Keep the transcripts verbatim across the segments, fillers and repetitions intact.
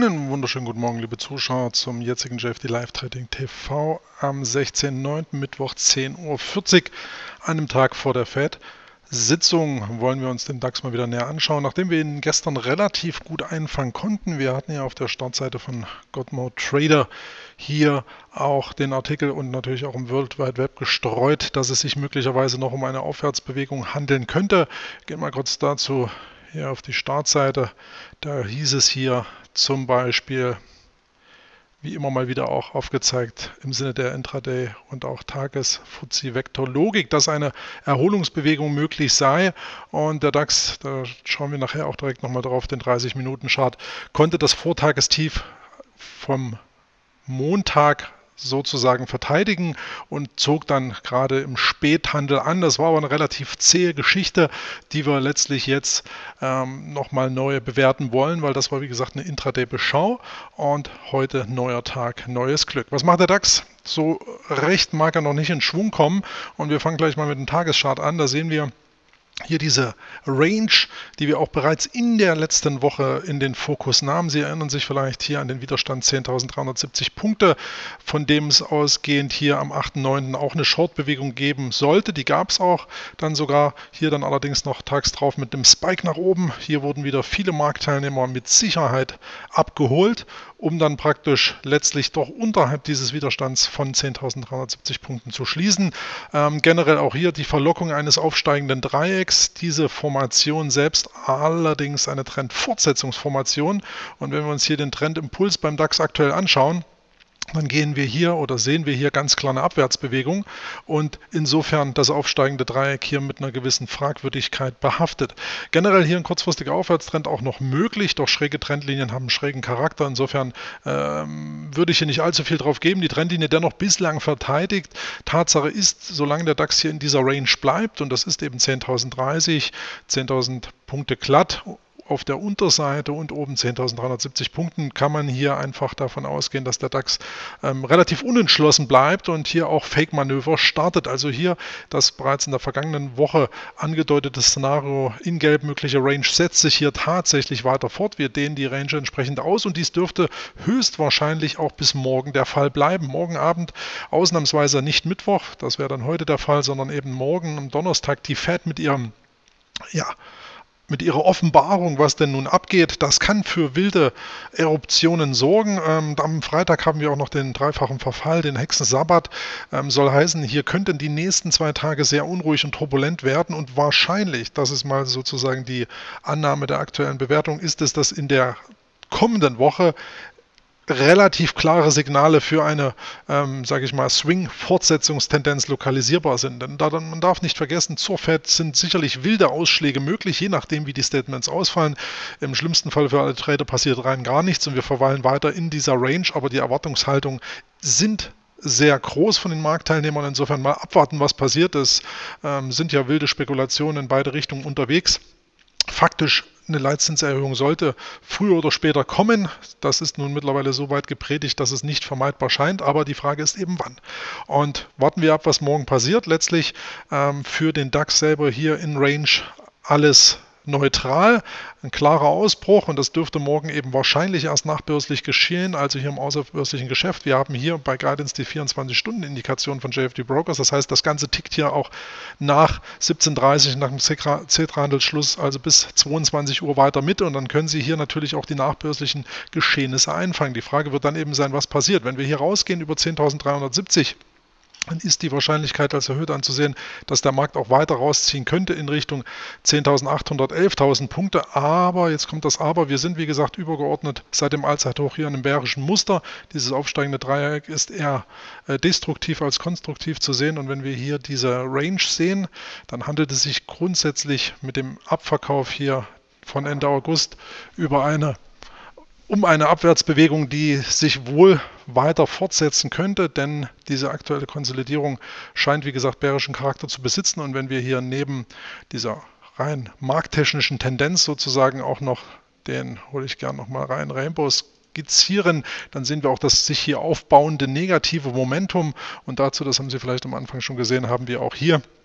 Einen wunderschönen guten Morgen, liebe Zuschauer, zum jetzigen J F D Live Trading T V am sechzehnten neunten Mittwoch zehn Uhr vierzig, einem Tag vor der Fed-Sitzung. Wollen wir uns den DAX mal wieder näher anschauen, nachdem wir ihn gestern relativ gut einfangen konnten. Wir hatten ja auf der Startseite von Godmode Trader hier auch den Artikel und natürlich auch im World Wide Web gestreut, dass es sich möglicherweise noch um eine Aufwärtsbewegung handeln könnte. Gehen wir kurz dazu hier auf die Startseite. Da hieß es hier zum Beispiel, wie immer mal wieder auch aufgezeigt, im Sinne der Intraday und auch Tages-F T S E-Vektor-Logik, dass eine Erholungsbewegung möglich sei. Und der DAX, da schauen wir nachher auch direkt nochmal drauf, den dreißig Minuten Chart, konnte das Vortagestief vom Montag sozusagen verteidigen und zog dann gerade im Späthandel an. Das war aber eine relativ zähe Geschichte, die wir letztlich jetzt ähm, nochmal neu bewerten wollen, weil das war wie gesagt eine Intraday-Beschau und heute neuer Tag, neues Glück. Was macht der DAX? So recht mag er noch nicht in Schwung kommen und wir fangen gleich mal mit dem Tageschart an. Da sehen wir hier diese Range, die wir auch bereits in der letzten Woche in den Fokus nahmen. Sie erinnern sich vielleicht hier an den Widerstand zehntausenddreihundertsiebzig Punkte, von dem es ausgehend hier am achten neunten auch eine Short-Bewegung geben sollte. Die gab es auch dann sogar, hier dann allerdings noch tags drauf mit dem Spike nach oben. Hier wurden wieder viele Marktteilnehmer mit Sicherheit abgeholt, um dann praktisch letztlich doch unterhalb dieses Widerstands von zehntausenddreihundertsiebzig Punkten zu schließen. Ähm, generell auch hier die Verlockung eines aufsteigenden Dreiecks. Diese Formation selbst allerdings eine Trendfortsetzungsformation. Und wenn wir uns hier den Trendimpuls beim DAX aktuell anschauen, dann gehen wir hier oder sehen wir hier ganz klar eine Abwärtsbewegung und insofern das aufsteigende Dreieck hier mit einer gewissen Fragwürdigkeit behaftet. Generell hier ein kurzfristiger Aufwärtstrend auch noch möglich, doch schräge Trendlinien haben einen schrägen Charakter. Insofern ähm, würde ich hier nicht allzu viel drauf geben. Die Trendlinie dennoch bislang verteidigt. Tatsache ist, solange der DAX hier in dieser Range bleibt, und das ist eben zehntausenddreißig, zehntausend Punkte glatt, auf der Unterseite und oben zehntausenddreihundertsiebzig Punkten kann man hier einfach davon ausgehen, dass der DAX ähm, relativ unentschlossen bleibt und hier auch Fake-Manöver startet. Also hier das bereits in der vergangenen Woche angedeutete Szenario in gelb mögliche Range setzt sich hier tatsächlich weiter fort. Wir dehnen die Range entsprechend aus und dies dürfte höchstwahrscheinlich auch bis morgen der Fall bleiben. Morgen Abend ausnahmsweise nicht Mittwoch, das wäre dann heute der Fall, sondern eben morgen am Donnerstag die Fed mit ihrem, ja, mit ihrer Offenbarung, was denn nun abgeht. Das kann für wilde Eruptionen sorgen. Ähm, am Freitag haben wir auch noch den dreifachen Verfall, den Hexensabbat. Ähm, soll heißen, hier könnten die nächsten zwei Tage sehr unruhig und turbulent werden und wahrscheinlich, das ist mal sozusagen die Annahme der aktuellen Bewertung, ist es, dass in der kommenden Woche relativ klare Signale für eine, ähm, sage ich mal, Swing-Fortsetzungstendenz lokalisierbar sind. Denn da, man darf nicht vergessen, zur Fed sind sicherlich wilde Ausschläge möglich, je nachdem, wie die Statements ausfallen. Im schlimmsten Fall für alle Trader passiert rein gar nichts und wir verweilen weiter in dieser Range, aber die Erwartungshaltungen sind sehr groß von den Marktteilnehmern. Insofern mal abwarten, was passiert. Es ähm, sind ja wilde Spekulationen in beide Richtungen unterwegs. Faktisch eine Leitzinserhöhung sollte früher oder später kommen. Das ist nun mittlerweile so weit gepredigt, dass es nicht vermeidbar scheint, aber die Frage ist eben wann. Und warten wir ab, was morgen passiert. Letztlich ähm, für den DAX selber hier in Range alles neutral, ein klarer Ausbruch und das dürfte morgen eben wahrscheinlich erst nachbörslich geschehen, also hier im außerbörslichen Geschäft. Wir haben hier bei Guidance die vierundzwanzig Stunden Indikation von J F D Brokers, das heißt, das Ganze tickt hier auch nach siebzehn Uhr dreißig, nach dem Xetra-Handelsschluss, also bis zweiundzwanzig Uhr weiter mit und dann können Sie hier natürlich auch die nachbörslichen Geschehnisse einfangen. Die Frage wird dann eben sein, was passiert. Wenn wir hier rausgehen über zehntausenddreihundertsiebzig, dann ist die Wahrscheinlichkeit als erhöht anzusehen, dass der Markt auch weiter rausziehen könnte in Richtung zehntausendachthundert, elftausend Punkte. Aber, jetzt kommt das Aber, wir sind wie gesagt übergeordnet seit dem Allzeithoch hier in einem bärischen Muster. Dieses aufsteigende Dreieck ist eher äh, destruktiv als konstruktiv zu sehen. Und wenn wir hier diese Range sehen, dann handelt es sich grundsätzlich mit dem Abverkauf hier von Ende August über eine um eine Abwärtsbewegung, die sich wohl weiter fortsetzen könnte, denn diese aktuelle Konsolidierung scheint, wie gesagt, bärischen Charakter zu besitzen. Und wenn wir hier neben dieser rein markttechnischen Tendenz sozusagen auch noch den, hole ich gerne nochmal rein, Rainbows skizzieren, dann sehen wir auch das sich hier aufbauende negative Momentum. Und dazu, das haben Sie vielleicht am Anfang schon gesehen, haben wir auch hier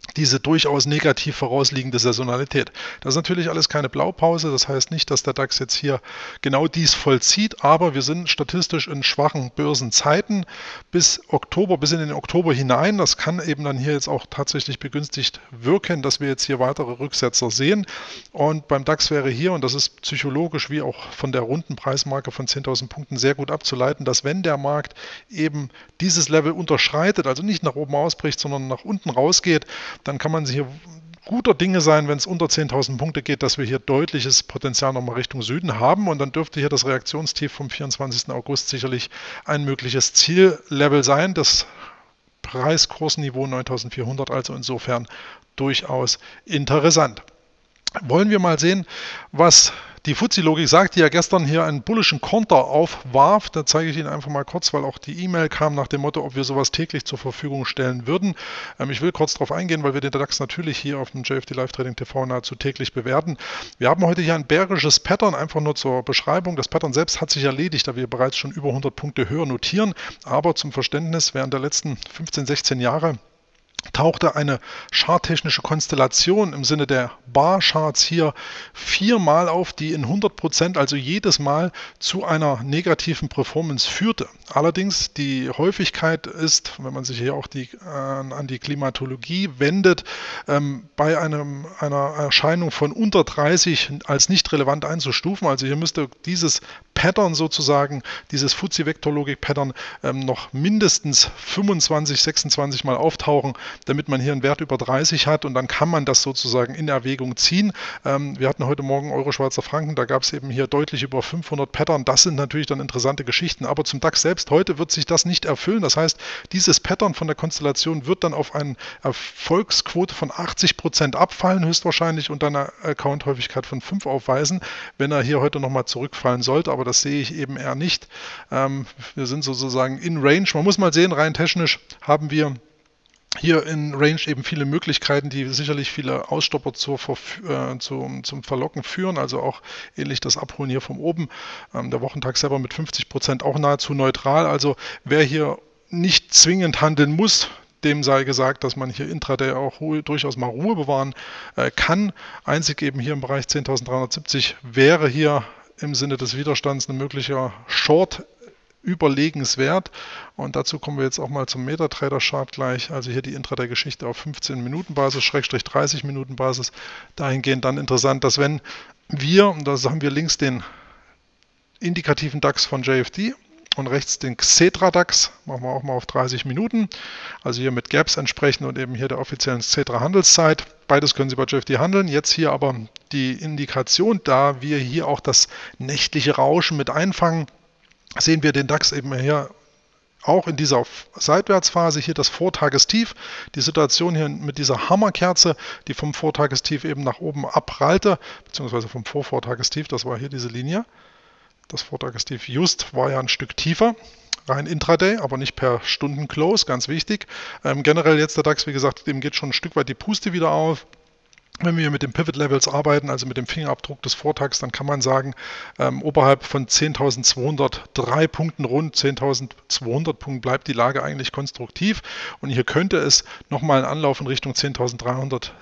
diese durchaus negativ vorausliegende Saisonalität. Das ist natürlich alles keine Blaupause, das heißt nicht, dass der DAX jetzt hier genau dies vollzieht, aber wir sind statistisch in schwachen Börsenzeiten bis Oktober, bis in den Oktober hinein. Das kann eben dann hier jetzt auch tatsächlich begünstigt wirken, dass wir jetzt hier weitere Rücksetzer sehen. Und beim DAX wäre hier, und das ist psychologisch wie auch von der runden Preismarke von zehntausend Punkten sehr gut abzuleiten, dass wenn der Markt eben dieses Level unterschreitet, also nicht nach oben ausbricht, sondern nach unten rausgeht, dann kann man hier guter Dinge sein, wenn es unter zehntausend Punkte geht, dass wir hier deutliches Potenzial nochmal Richtung Süden haben, und dann dürfte hier das Reaktionstief vom vierundzwanzigsten August sicherlich ein mögliches Ziellevel sein. Das Preiskursniveau neuntausendvierhundert, also insofern durchaus interessant. Wollen wir mal sehen, was die F T S E-Logik sagt, die ja gestern hier einen bullischen Konter aufwarf. Da zeige ich Ihnen einfach mal kurz, weil auch die E-Mail kam nach dem Motto, ob wir sowas täglich zur Verfügung stellen würden. Ähm, ich will kurz darauf eingehen, weil wir den DAX natürlich hier auf dem J F D Live Trading T V nahezu täglich bewerten. Wir haben heute hier ein bärisches Pattern, einfach nur zur Beschreibung. Das Pattern selbst hat sich erledigt, da wir bereits schon über hundert Punkte höher notieren. Aber zum Verständnis, während der letzten fünfzehn, sechzehn Jahre tauchte eine charttechnische Konstellation im Sinne der Bar-Charts hier viermal auf, die in hundert Prozent, also jedes Mal, zu einer negativen Performance führte. Allerdings die Häufigkeit ist, wenn man sich hier auch die, äh, an die Klimatologie wendet, ähm, bei einem, einer Erscheinung von unter dreißig als nicht relevant einzustufen. Also hier müsste dieses Pattern sozusagen, dieses F T S E-Vektorlogik-Pattern ähm, noch mindestens fünfundzwanzig, sechsundzwanzig Mal auftauchen, damit man hier einen Wert über dreißig hat, und dann kann man das sozusagen in Erwägung ziehen. Ähm, wir hatten heute Morgen Euro-Schweizer Franken, da gab es eben hier deutlich über fünfhundert Pattern. Das sind natürlich dann interessante Geschichten, aber zum DAX selbst heute wird sich das nicht erfüllen. Das heißt, dieses Pattern von der Konstellation wird dann auf eine Erfolgsquote von achtzig Prozent abfallen höchstwahrscheinlich und dann eine Account-Häufigkeit von fünf aufweisen, wenn er hier heute nochmal zurückfallen sollte, aber das sehe ich eben eher nicht. Ähm, wir sind sozusagen in Range. Man muss mal sehen, rein technisch haben wir hier in Range eben viele Möglichkeiten, die sicherlich viele Ausstopper zur, äh, zum, zum Verlocken führen, also auch ähnlich das Abholen hier von oben. Ähm, der Wochentag selber mit fünfzig Prozent auch nahezu neutral, also wer hier nicht zwingend handeln muss, dem sei gesagt, dass man hier Intraday auch Ruhe, durchaus mal Ruhe bewahren äh, kann. Einzig eben hier im Bereich zehntausenddreihundertsiebzig wäre hier im Sinne des Widerstands ein möglicher Short überlegenswert, und dazu kommen wir jetzt auch mal zum MetaTrader-Chart gleich, also hier die Intraday-Geschichte auf fünfzehn Minuten Basis, Schrägstrich dreißig Minuten Basis, dahingehend dann interessant, dass wenn wir, und da haben wir links den indikativen DAX von J F D und rechts den Xetra DAX, machen wir auch mal auf dreißig Minuten, also hier mit Gaps entsprechend und eben hier der offiziellen Xetra Handelszeit. Beides können Sie bei J F D handeln. Jetzt hier aber die Indikation, da wir hier auch das nächtliche Rauschen mit einfangen, sehen wir den DAX eben hier auch in dieser Seitwärtsphase, hier das Vortagestief, die Situation hier mit dieser Hammerkerze, die vom Vortagestief eben nach oben abprallte, beziehungsweise vom Vorvortagestief, das war hier diese Linie. Das Vortagestief just war ja ein Stück tiefer, rein Intraday, aber nicht per Stunden-Close, ganz wichtig. Ähm, generell jetzt der DAX, wie gesagt, dem geht schon ein Stück weit die Puste wieder auf. Wenn wir mit den Pivot Levels arbeiten, also mit dem Fingerabdruck des Vortags, dann kann man sagen, ähm, oberhalb von zehntausendzweihundertdrei Punkten, rund zehntausendzweihundert Punkten, bleibt die Lage eigentlich konstruktiv. Und hier könnte es nochmal einen Anlauf in Richtung zehntausenddreihundertfünfzig,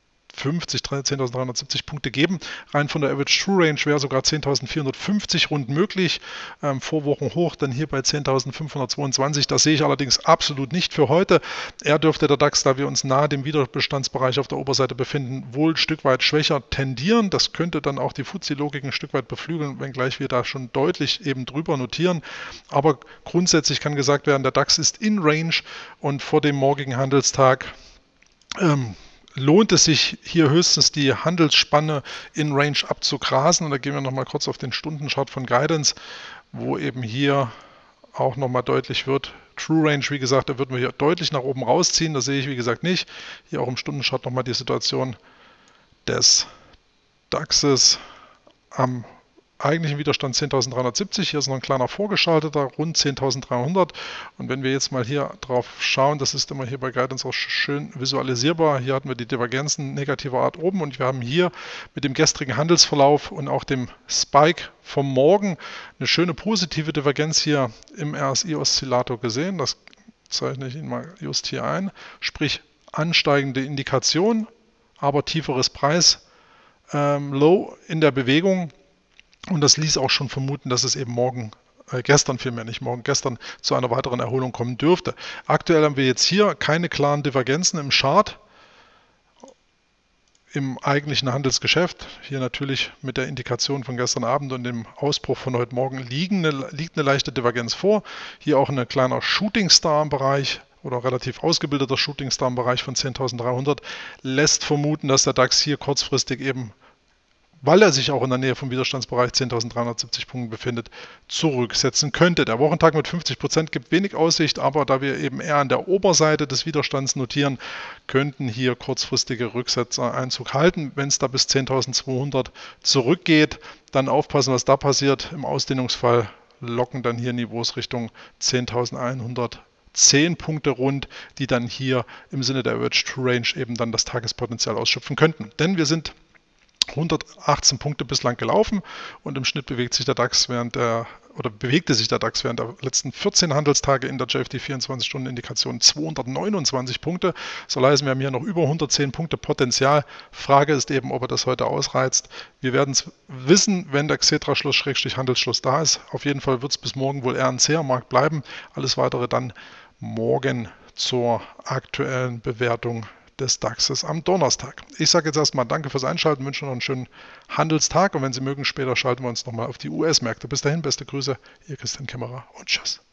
zehntausenddreihundertsiebzig Punkte geben. Rein von der Average True Range wäre sogar zehntausendvierhundertfünfzig rund möglich. Ähm, Vorwochen hoch, dann hier bei zehntausendfünfhundertzweiundzwanzig. Das sehe ich allerdings absolut nicht für heute. Er dürfte der DAX, da wir uns nahe dem Widerstandsbereich auf der Oberseite befinden, wohl ein Stück weit schwächer tendieren. Das könnte dann auch die F T S E-Logik ein Stück weit beflügeln, wenngleich wir da schon deutlich eben drüber notieren. Aber grundsätzlich kann gesagt werden, der DAX ist in Range und vor dem morgigen Handelstag ähm, lohnt es sich hier höchstens die Handelsspanne in Range abzugrasen. Und da gehen wir nochmal kurz auf den Stundenchart von Guidance, wo eben hier auch nochmal deutlich wird, True Range, wie gesagt, da würden wir hier deutlich nach oben rausziehen. Das sehe ich, wie gesagt, nicht. Hier auch im Stundenchart nochmal die Situation des DAXes am eigentlichen Widerstand zehntausenddreihundertsiebzig. Hier ist noch ein kleiner vorgeschalteter, rund zehntausenddreihundert. Und wenn wir jetzt mal hier drauf schauen, das ist immer hier bei Guidance auch schön visualisierbar. Hier hatten wir die Divergenzen negativer Art oben und wir haben hier mit dem gestrigen Handelsverlauf und auch dem Spike vom Morgen eine schöne positive Divergenz hier im R S I-Oszillator gesehen. Das zeichne ich Ihnen mal just hier ein. Sprich, ansteigende Indikation, aber tieferes Preis, ähm, Low in der Bewegung. Und das ließ auch schon vermuten, dass es eben morgen, äh, gestern vielmehr nicht morgen, gestern zu einer weiteren Erholung kommen dürfte. Aktuell haben wir jetzt hier keine klaren Divergenzen im Chart. Im eigentlichen Handelsgeschäft, hier natürlich mit der Indikation von gestern Abend und dem Ausbruch von heute Morgen liegen eine, liegt eine leichte Divergenz vor. Hier auch ein kleiner Shooting Star im Bereich oder relativ ausgebildeter Shooting Star im Bereich von zehntausenddreihundert lässt vermuten, dass der DAX hier kurzfristig eben, weil er sich auch in der Nähe vom Widerstandsbereich zehntausenddreihundertsiebzig Punkten befindet, zurücksetzen könnte. Der Wochentag mit fünfzig Prozent gibt wenig Aussicht, aber da wir eben eher an der Oberseite des Widerstands notieren, könnten hier kurzfristige Rücksetzer Einzug halten. Wenn es da bis zehntausendzweihundert zurückgeht, dann aufpassen, was da passiert. Im Ausdehnungsfall locken dann hier Niveaus Richtung zehntausendeinhundertzehn Punkte rund, die dann hier im Sinne der Average Range eben dann das Tagespotenzial ausschöpfen könnten. Denn wir sind hundertachtzehn Punkte bislang gelaufen und im Schnitt bewegt sich der DAX während der oder bewegte sich der DAX während der letzten vierzehn Handelstage in der J F D vierundzwanzig Stunden Indikation zweihundertneunundzwanzig Punkte. So heißt, wir haben hier noch über hundertzehn Punkte Potenzial. Frage ist eben, ob er das heute ausreizt. Wir werden es wissen, wenn der Xetra-Schluss Schrägstrich Handelsschluss da ist. Auf jeden Fall wird es bis morgen wohl eher ein zäher Markt bleiben. Alles weitere dann morgen zur aktuellen Bewertung des DAXes am Donnerstag. Ich sage jetzt erstmal danke fürs Einschalten, wünsche noch einen schönen Handelstag und wenn Sie mögen, später schalten wir uns nochmal auf die U S-Märkte. Bis dahin, beste Grüße, Ihr Christian Kämmerer und tschüss.